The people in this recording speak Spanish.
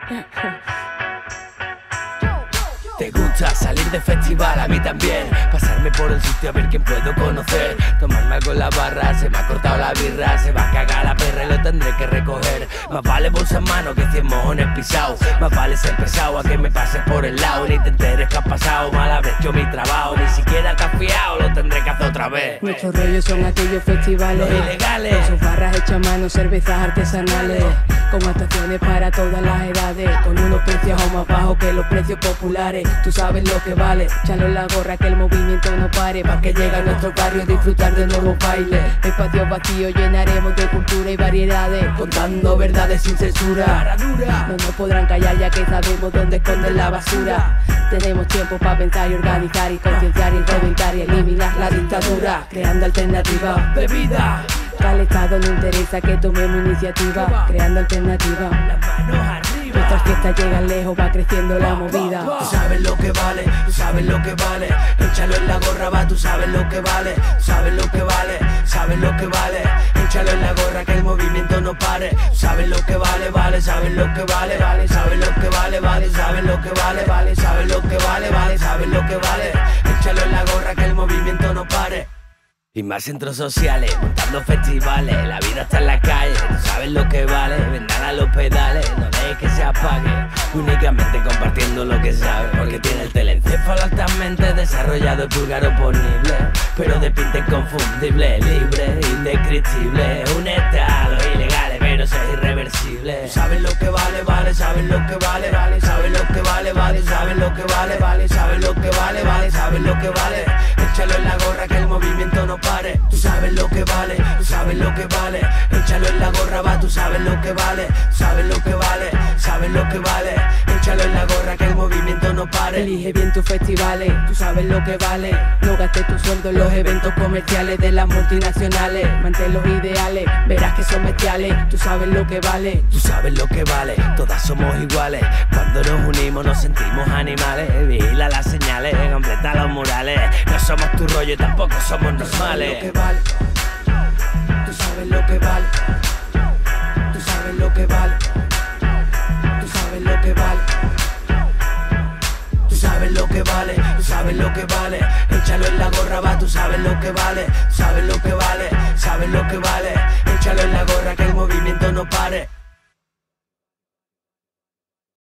Te gusta salir de festival, a mí también. Pasarme por el sitio a ver quién puedo conocer. Tomarme algo en la barra, se me ha cortado la birra. Se va a cagar la perra y lo tendré que recoger. Más vale bolsa en mano que 100 mojones pisados. Más vale ser pesado a que me pases por el lado. Ni te enteres que has pasado, mal habré hecho mi trabajo. Ni siquiera te has fiado, lo tendré que hacer otra vez. Nuestros rollos son aquellos festivales, los ilegales, con sus barras hechas a mano, cervezas artesanales, con actuaciones para todas las edades, con unos precios aún más bajos que los precios populares. Tú sabes lo que vale, échalo en la gorra que el movimiento no pare, pa' que llegue a nuestro barrio a disfrutar de nuevos bailes. Espacios vacíos llenaremos de cultura y variedades, contando verdades sin censura. No nos podrán callar ya que sabemos dónde esconden la basura. Tenemos tiempo para pensar y organizar y concienciar y reventar y eliminar la dictadura, creando alternativas de vida. Al Estado no interesa que tomemos iniciativa, creando alternativas. Las manos arriba. Nuestras fiestas llegan lejos, va creciendo la movida. Tú sabes lo que vale, tú sabes lo que vale. Échalo en la gorra, va, tú sabes lo que vale. Sabes lo que vale, sabes lo que vale. Échalo en la gorra que el movimiento no pare. Sabes lo que vale, vale, sabes lo que vale, vale. Sabes lo que vale, vale, sabes lo que vale, vale. Sabes lo que vale, vale, sabes lo que vale. Échalo en la gorra que el movimiento no pare. Y más centros sociales, montando festivales. La vida está en la calle, tú sabes lo que vale. Vendrán a los pedales, no dejes que se apague. Únicamente compartiendo lo que sabes. Porque tiene el telencéfalo altamente desarrollado, el pulgar oponible, pero de pinta inconfundible, libre, indescriptible. Un estado ilegal, pero eso es irreversible. Tú sabes lo que vale, vale, sabes lo que vale, vale. Sabes lo que vale, vale, sabes lo que vale, vale. Sabes lo que vale, vale, sabes lo que vale. Échalo en la gorra que el movimiento no pare. Tú sabes lo que vale, tú sabes lo que vale. Échalo en la gorra, va, tú sabes lo que vale. Sabes lo que vale, sabes lo que vale. Échalo en la gorra que el movimiento no pare. Elige bien tus festivales, tú sabes lo que vale. No gastes tu sueldo en los eventos comerciales de las multinacionales. Mantén los ideales, verás que son bestiales. Tú sabes lo que vale, tú sabes lo que vale. Todas somos iguales, cuando nos unimos nos sentimos animales. Vigila las señales, completa los murales. No somos tu rollo y tampoco somos normales. Tú sabes lo que vale, tú sabes lo que vale. Tú sabes lo que vale, tú sabes lo que vale. Tú sabes lo que vale, tú sabes lo que vale. Échalo en la gorra, va, tú sabes lo que vale. Sabes lo que vale, sabes lo que vale. Échalo en la gorra que el movimiento no pare.